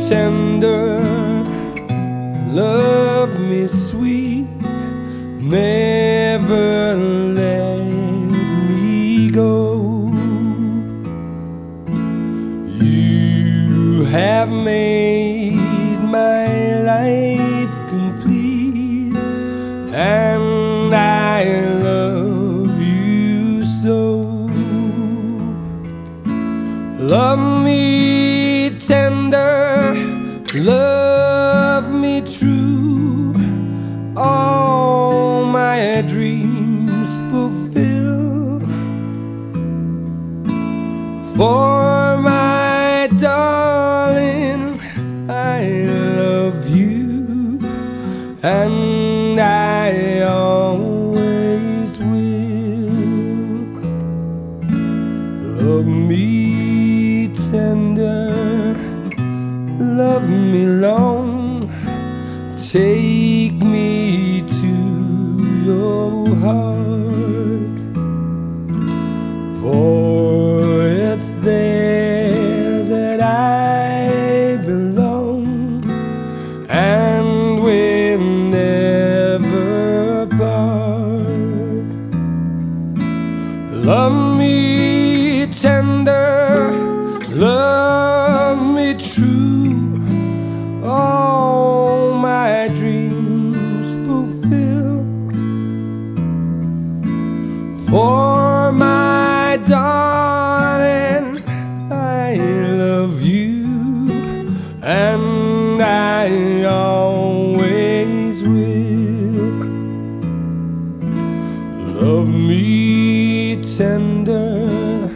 tender, love me sweet, never let me go. You have made my life complete, and I love you so. Love me tender, love me true, all my dreams fulfill. For my darling, I love you, and I always will. Love me tender, love me long, take me to your heart, for it's there that I belong, and we're never apart. Love me tender, love me true, all my dreams fulfill. For my darling, I love you, and I always will. Love me tender,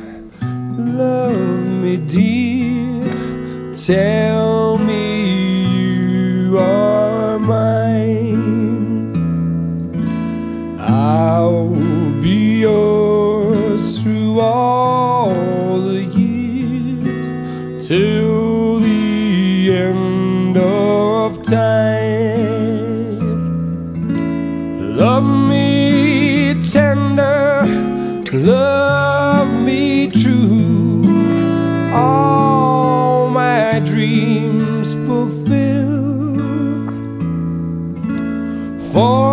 love me dear, tell me you are mine. I'll be yours through all the years, till the end of time. Love me tender, love me true, all my dreams fulfill. For